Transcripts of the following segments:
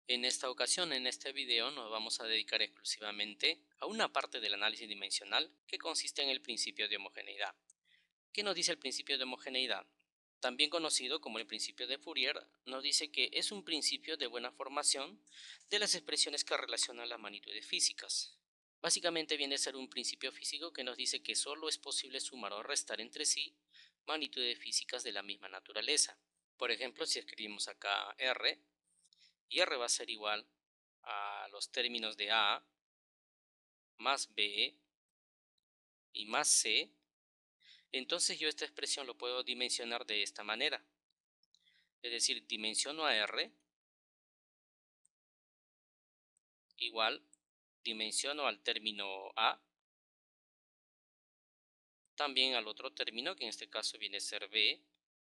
En esta ocasión, en este video, nos vamos a dedicar exclusivamente a una parte del análisis dimensional que consiste en el principio de homogeneidad. ¿Qué nos dice el principio de homogeneidad? También conocido como el principio de Fourier, nos dice que es un principio de buena formación de las expresiones que relacionan las magnitudes físicas. Básicamente viene a ser un principio físico que nos dice que solo es posible sumar o restar entre sí magnitudes físicas de la misma naturaleza. Por ejemplo, si escribimos acá R, y R va a ser igual a los términos de A más B y más C, entonces yo esta expresión lo puedo dimensionar de esta manera. Es decir, dimensiono a R igual dimensiono al término A, también al otro término que en este caso viene a ser B,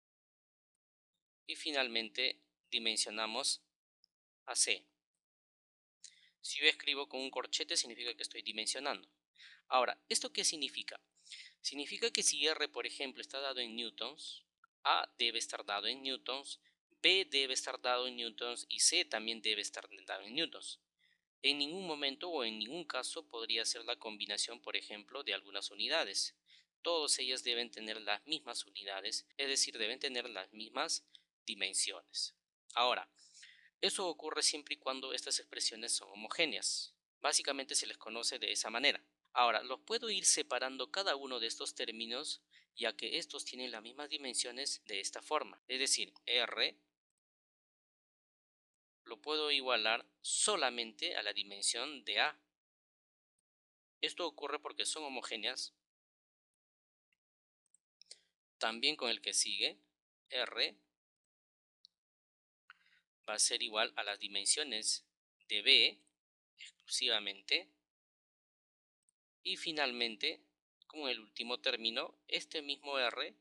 y finalmente dimensionamos a C. Si yo escribo con un corchete significa que estoy dimensionando. Ahora, ¿esto qué significa? Significa que si R, por ejemplo, está dado en newtons, A debe estar dado en newtons, B debe estar dado en newtons y C también debe estar dado en newtons. En ningún momento o en ningún caso podría ser la combinación, por ejemplo, de algunas unidades. Todas ellas deben tener las mismas unidades, es decir, deben tener las mismas dimensiones. Ahora, eso ocurre siempre y cuando estas expresiones son homogéneas. Básicamente se les conoce de esa manera. Ahora, los puedo ir separando cada uno de estos términos, ya que estos tienen las mismas dimensiones de esta forma. Es decir, R lo puedo igualar solamente a la dimensión de A. Esto ocurre porque son homogéneas. También con el que sigue, R va a ser igual a las dimensiones de B exclusivamente. Y finalmente, con el último término, este mismo R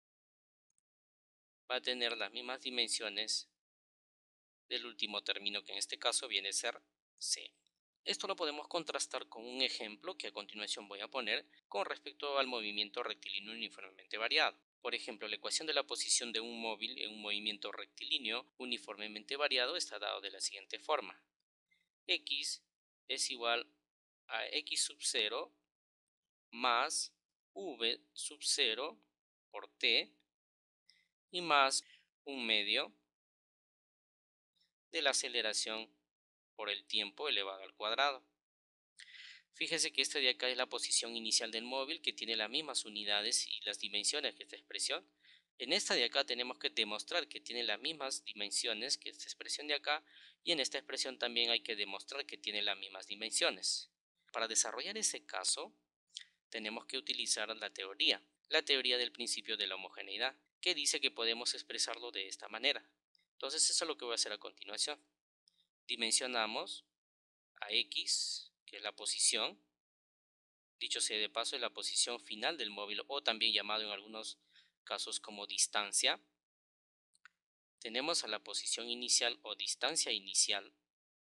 va a tener las mismas dimensiones del último término, que en este caso viene a ser C. Esto lo podemos contrastar con un ejemplo que a continuación voy a poner con respecto al movimiento rectilíneo uniformemente variado. Por ejemplo, la ecuación de la posición de un móvil en un movimiento rectilíneo uniformemente variado está dado de la siguiente forma. X es igual a x sub 0 más v sub 0 por t y más un medio de la aceleración por el tiempo elevado al cuadrado. Fíjese que esta de acá es la posición inicial del móvil, que tiene las mismas unidades y las dimensiones que esta expresión. En esta de acá tenemos que demostrar que tiene las mismas dimensiones que esta expresión de acá, y en esta expresión también hay que demostrar que tiene las mismas dimensiones. Para desarrollar ese caso tenemos que utilizar la teoría del principio de la homogeneidad, que dice que podemos expresarlo de esta manera. Entonces eso es lo que voy a hacer a continuación. Dimensionamos a X, que es la posición, dicho sea de paso es la posición final del móvil, o también llamado en algunos casos como distancia. Tenemos a la posición inicial o distancia inicial,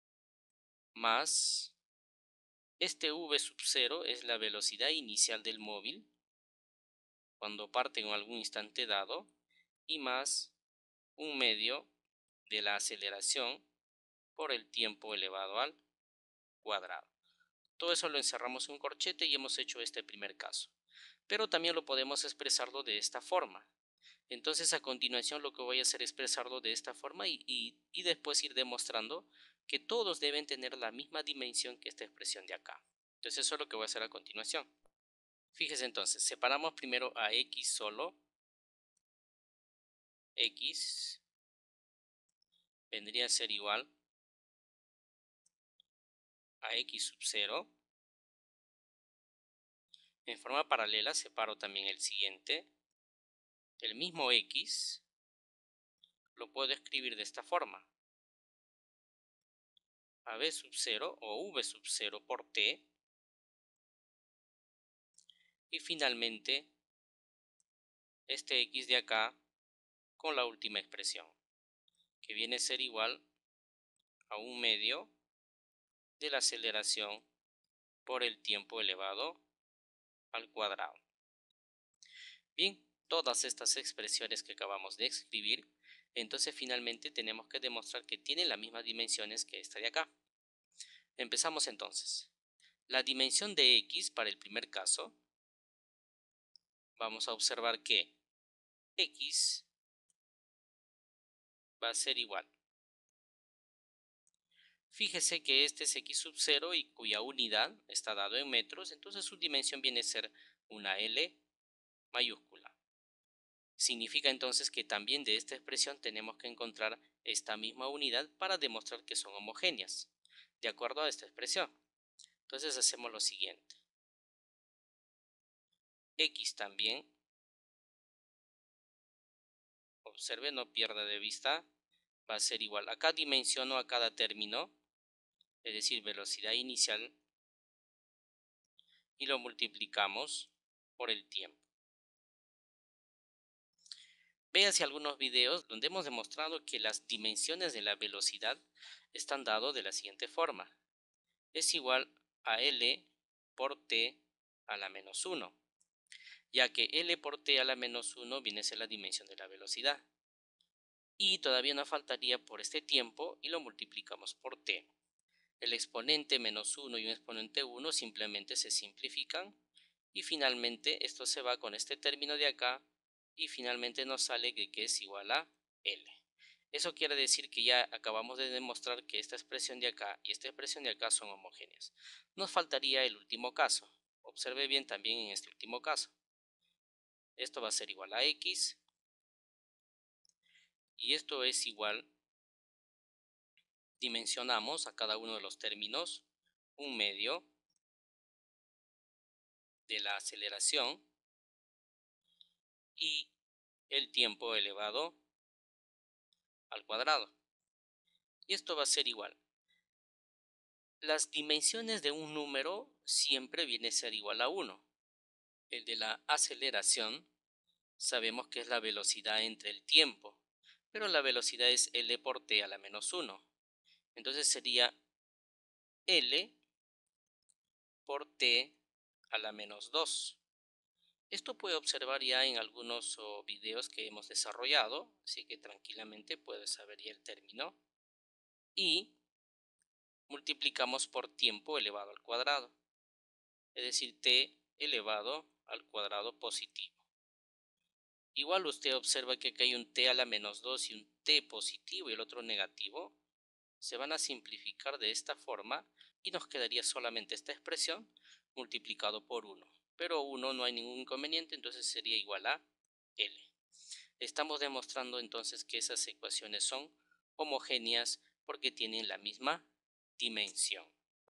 más este v sub 0 es la velocidad inicial del móvil cuando parte en algún instante dado, y más un medio de la aceleración por el tiempo elevado al cuadrado. Todo eso lo encerramos en un corchete y hemos hecho este primer caso. Pero también lo podemos expresarlo de esta forma. Entonces a continuación lo que voy a hacer es expresarlo de esta forma y después ir demostrando que todos deben tener la misma dimensión que esta expresión de acá. Entonces eso es lo que voy a hacer a continuación. Fíjese entonces, separamos primero a X solo. X vendría a ser igual a X sub 0. En forma paralela separo también el siguiente. El mismo X lo puedo escribir de esta forma. A B sub 0 o V sub 0 por T. Y finalmente este X de acá con la última expresión, que viene a ser igual a un medio de la aceleración por el tiempo elevado al cuadrado. Bien, todas estas expresiones que acabamos de escribir Entonces finalmente tenemos que demostrar que tienen las mismas dimensiones que esta de acá. Empezamos entonces. La dimensión de x para el primer caso, vamos a observar que x va a ser igual. Fíjese que este es x sub 0 y cuya unidad está dado en metros, entonces su dimensión viene a ser una L mayúscula. Significa entonces que también de esta expresión tenemos que encontrar esta misma unidad para demostrar que son homogéneas, de acuerdo a esta expresión. Entonces hacemos lo siguiente. X también, observe, no pierda de vista, va a ser igual. Acá dimensiono a cada término, es decir, velocidad inicial, y lo multiplicamos por el tiempo. Véase algunos videos donde hemos demostrado que las dimensiones de la velocidad están dados de la siguiente forma. Es igual a L por T a la menos 1, ya que L por T a la menos 1 viene a ser la dimensión de la velocidad. Y todavía nos faltaría por este tiempo y lo multiplicamos por T. El exponente menos 1 y un exponente 1 simplemente se simplifican y finalmente esto se va con este término de acá y finalmente nos sale que es igual a L. Eso quiere decir que ya acabamos de demostrar que esta expresión de acá y esta expresión de acá son homogéneas. Nos faltaría el último caso. Observe bien también en este último caso. Esto va a ser igual a x y esto es igual, dimensionamos a cada uno de los términos un medio de la aceleración y el tiempo elevado al cuadrado. Y esto va a ser igual. Las dimensiones de un número siempre viene a ser igual a 1. El de la aceleración sabemos que es la velocidad entre el tiempo, pero la velocidad es L por T a la menos 1. Entonces sería L por T a la menos 2. Esto puede observar ya en algunos videos que hemos desarrollado, así que tranquilamente puedes saber ya el término. Y multiplicamos por tiempo elevado al cuadrado, es decir, t elevado al cuadrado positivo. Igual usted observa que aquí hay un t a la menos 2 y un t positivo y el otro negativo. Se van a simplificar de esta forma y nos quedaría solamente esta expresión multiplicado por 1. Pero 1 no hay ningún inconveniente, entonces sería igual a L. Estamos demostrando entonces que esas ecuaciones son homogéneas porque tienen la misma dimensión.